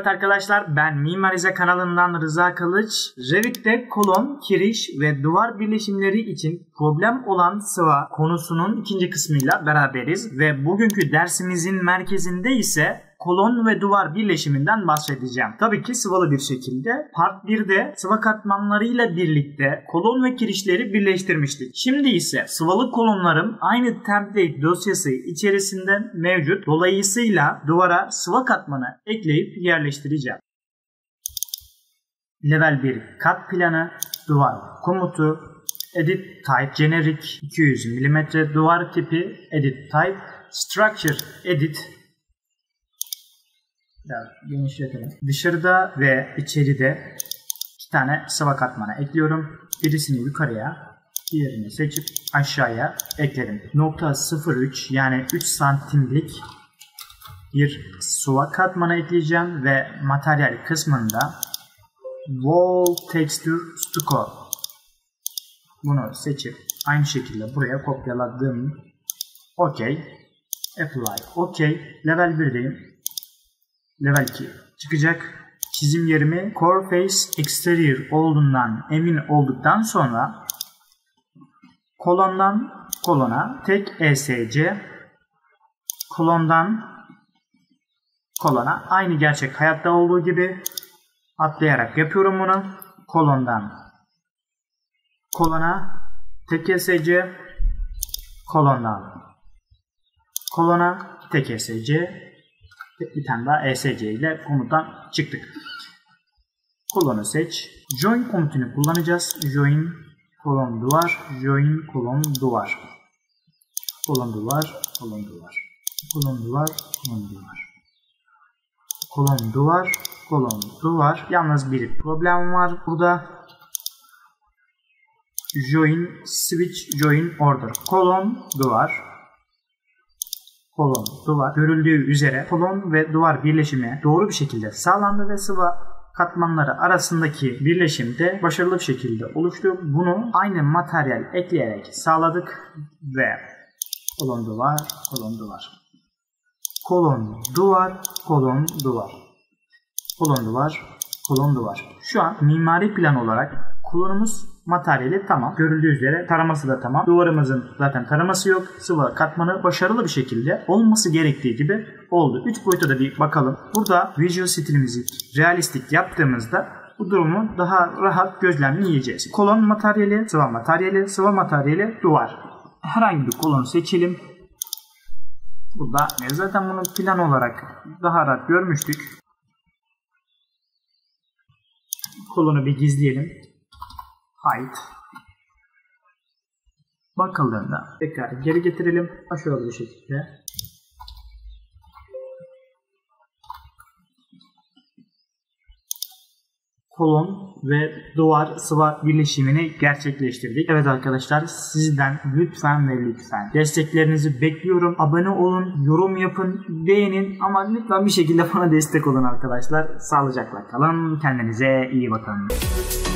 Evet arkadaşlar, ben Mimarize kanalından Rıza Kılıç. Revit'te kolon, kiriş ve duvar birleşimleri için problem olan sıva konusunun ikinci kısmıyla beraberiz. Ve bugünkü dersimizin merkezinde ise kolon ve duvar birleşiminden bahsedeceğim. Tabii ki sıvalı bir şekilde. Part 1'de sıva katmanlarıyla birlikte kolon ve kirişleri birleştirmiştik. Şimdi ise sıvalı kolonlarım aynı template dosyası içerisinde mevcut. Dolayısıyla duvara sıva katmanı ekleyip yerleştireceğim. Level 1 kat planı, duvar komutu, edit type generic 200 mm, duvar tipi edit type, structure edit. Genişletelim. Dışarıda ve içeride iki tane sıva katmanı ekliyorum. Birisini yukarıya, diğerini seçip aşağıya ekledim. Nokta 0.3 yani 3 santimlik bir sıva katmanı ekleyeceğim ve materyal kısmında Wall Texture Stucco bunu seçip aynı şekilde buraya kopyaladım. OK. Apply. OK. Level 1'deyim. Level 2 çıkacak. Çizim yerimi Core Face Exterior olduğundan emin olduktan sonra kolondan kolona tek ESC, kolondan kolona aynı gerçek hayatta olduğu gibi atlayarak yapıyorum bunu. Kolondan kolona tek ESC, kolondan kolona tek ESC, bir tane daha ESC ile komuttan çıktık. Kolonu seç. Join komutunu kullanacağız. Join kolon duvar, join kolon duvar. Kolon duvar, kolon duvar. Kolon duvar, kolon duvar. Kolon duvar, kolon duvar. Yalnız bir problem var burada. Join, switch, join order. Kolon duvar. Kolon, duvar. Görüldüğü üzere kolon ve duvar birleşimi doğru bir şekilde sağlandı ve sıva katmanları arasındaki birleşim de başarılı bir şekilde oluştu. Bunu aynı materyal ekleyerek sağladık ve kolon duvar, kolon duvar. Kolon duvar, kolon duvar. Kolon duvar, kolon duvar. Şu an mimari plan olarak kolonumuz materyali tamam. Görüldüğü üzere taraması da tamam. Duvarımızın zaten taraması yok. Sıva katmanı başarılı bir şekilde olması gerektiği gibi oldu. 3 boyuta da bir bakalım. Burada visual stilimizi realistik yaptığımızda bu durumu daha rahat gözlemleyeceğiz. Kolon materyali, sıva materyali, sıva materyali, duvar. Herhangi bir kolonu seçelim. Burada zaten bunu plan olarak daha rahat görmüştük. Kolonu bir gizleyelim. Height. Bakıldığında tekrar geri getirelim. Aşağıda bir şekilde. Kolon ve duvar sıva birleşimini gerçekleştirdik. Evet arkadaşlar, sizden lütfen ve lütfen desteklerinizi bekliyorum. Abone olun, yorum yapın, beğenin ama lütfen bir şekilde bana destek olun arkadaşlar. Sağlıcakla kalın. Kendinize iyi bakın.